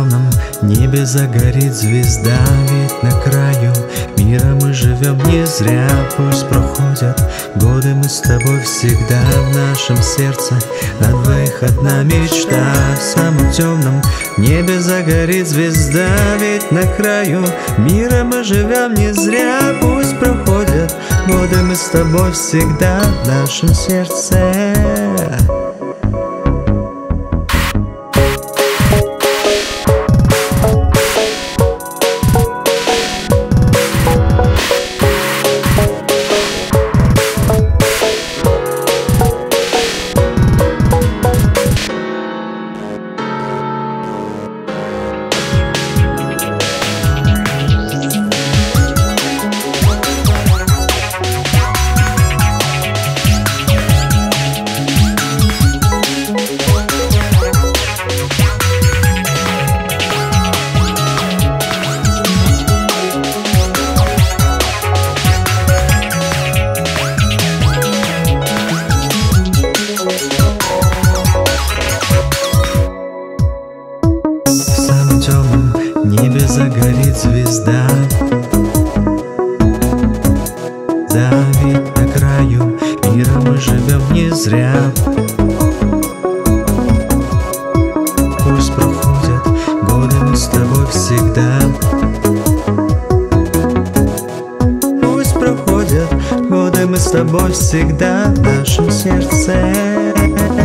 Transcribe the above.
темном небе загорит звезда, ведь на краю мира мы живем не зря. Пусть проходят годы, мы с тобой всегда в нашем сердце на двоих одна мечта. В самом темном небе загорит звезда, ведь на краю мира мы живем не зря. Пусть проходят годы, мы с тобой всегда в нашем сердце. В темном небе загорит звезда, да, ведь на краю мира мы живем не зря. Пусть проходят годы, мы с тобой всегда. Пусть проходят годы, мы с тобой всегда в нашем сердце.